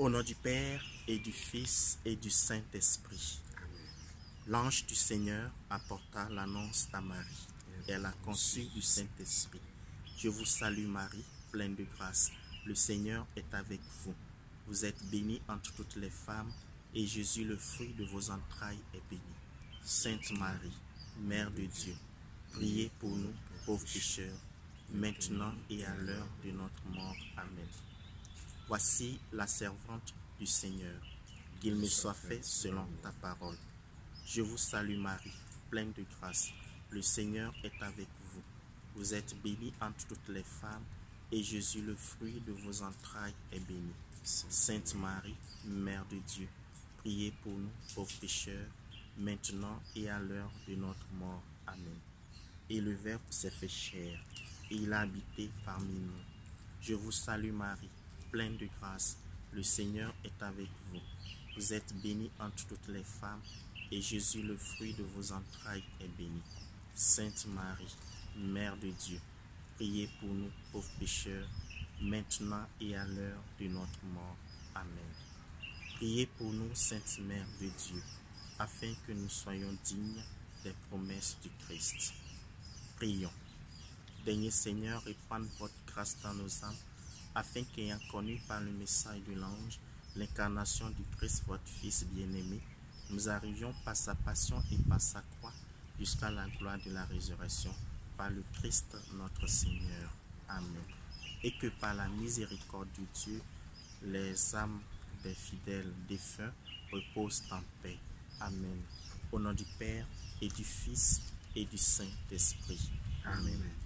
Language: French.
Au nom du Père et du Fils et du Saint-Esprit. L'ange du Seigneur apporta l'annonce à Marie, et elle a conçu du Saint-Esprit. Je vous salue Marie, pleine de grâce. Le Seigneur est avec vous. Vous êtes bénie entre toutes les femmes, et Jésus, le fruit de vos entrailles, est béni. Sainte Marie, Mère de Dieu, priez pour nous, pauvres pécheurs, maintenant et à l'heure de notre mort. Amen. Voici la servante du Seigneur, qu'il me soit fait selon ta parole. Je vous salue Marie, pleine de grâce. Le Seigneur est avec vous. Vous êtes bénie entre toutes les femmes, et Jésus, le fruit de vos entrailles, est béni. Sainte Marie, Mère de Dieu, priez pour nous, pauvres pécheurs, maintenant et à l'heure de notre mort. Amen. Et le Verbe s'est fait chair, et il a habité parmi nous. Je vous salue Marie, pleine de grâce. Le Seigneur est avec vous. Vous êtes bénie entre toutes les femmes, et Jésus, le fruit de vos entrailles, est béni. Sainte Marie, Mère de Dieu, priez pour nous, pauvres pécheurs, maintenant et à l'heure de notre mort. Amen. Priez pour nous, Sainte Mère de Dieu, afin que nous soyons dignes des promesses du Christ. Prions. Daignez, Seigneur, répandre votre grâce dans nos âmes, afin qu'ayant connu par le message de l'ange l'incarnation du Christ, votre Fils bien-aimé, nous arrivions par sa passion et par sa croix jusqu'à la gloire de la résurrection, par le Christ notre Seigneur. Amen. Et que par la miséricorde de Dieu, les âmes des fidèles défunts reposent en paix. Amen. Au nom du Père et du Fils et du Saint-Esprit. Amen.